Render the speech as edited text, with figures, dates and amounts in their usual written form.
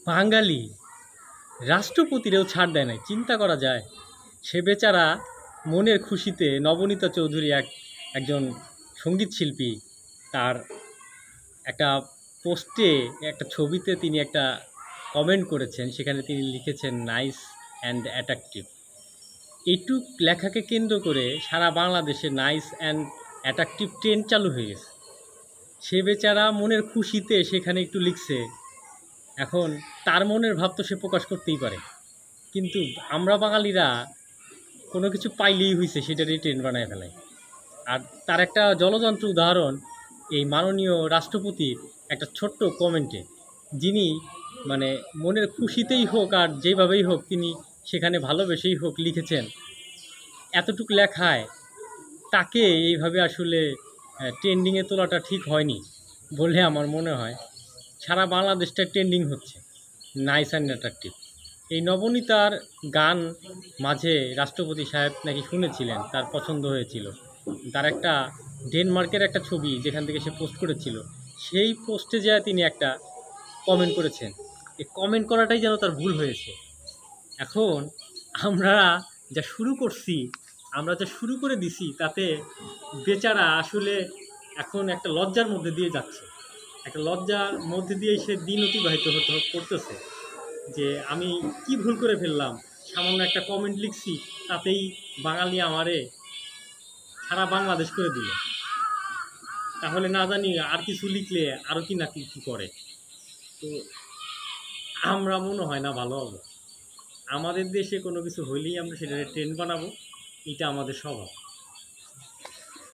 বাঙালি রাষ্ট্রপতিরেও ছাড় দেয় নাই, চিন্তা করা যায়। সে বেচারা মনের খুশিতে নবনীতা চৌধুরী একজন সঙ্গীত শিল্পী, তার একটা পোস্টে একটা ছবিতে তিনি একটা কমেন্ট করেছেন, সেখানে তিনি লিখেছেন নাইস অ্যান্ড অ্যাট্রাকটিভ। এইটুক লেখাকে কেন্দ্র করে সারা বাংলাদেশে নাইস অ্যান্ড অ্যাট্রাকটিভ ট্রেন্ড চালু হয়ে গেছে। সে বেচারা মনের খুশিতে সেখানে একটু লিখছে। এখন তার মনের ভাব তো সে প্রকাশ করতেই পারে, কিন্তু আমরা বাঙালিরা কোনো কিছু পাইলেই হয়েছে সেটারই ট্রেন্ড বানায় ফেলাই। আর তার একটা জলযন্ত্র উদাহরণ এই মাননীয় রাষ্ট্রপতির একটা ছোট্ট কমেন্টে, যিনি মানে মনের খুশিতেই হোক আর যেভাবেই হোক তিনি সেখানে ভালোবেসেই হোক লিখেছেন, এতটুকু লেখায় তাকে এইভাবে আসলে ট্রেন্ডিংয়ে তোলাটা ঠিক হয়নি বলে আমার মনে হয়। সারা বাংলাদেশটা ট্রেন্ডিং হচ্ছে নাইস অ্যান্ড অ্যাট্রাকটিভ। এই নবনীতার গান মাঝে রাষ্ট্রপতি সাহেব নাকি শুনেছিলেন, তার পছন্দ হয়েছিল। তার একটা ডেনমার্কের একটা ছবি যেখান থেকে সে পোস্ট করেছিল, সেই পোস্টে যায় তিনি একটা কমেন্ট করেছেন। এই কমেন্ট করাটাই যেন তার ভুল হয়েছে। এখন আমরা যা শুরু করছি, আমরা যা শুরু করে দিছি, তাতে বেচারা আসলে এখন একটা লজ্জার মধ্যে দিয়ে যাচ্ছে। একটা লজ্জার মধ্যে দিয়ে সে দিন অতিবাহিত করতেছে যে আমি কি ভুল করে ফেললাম, সামান্য একটা কমেন্ট লিখছি, তাতেই বাঙালি আমারে সারা বাংলাদেশ করে দিল। তাহলে না জানি আর কিছু লিখলে আরও কি না কি করে। তো আমরা মনে হয় না ভালো হবে। আমাদের দেশে কোনো কিছু হইলেই আমরা সেটা ট্রেন্ড বানাবো, এটা আমাদের স্বভাব।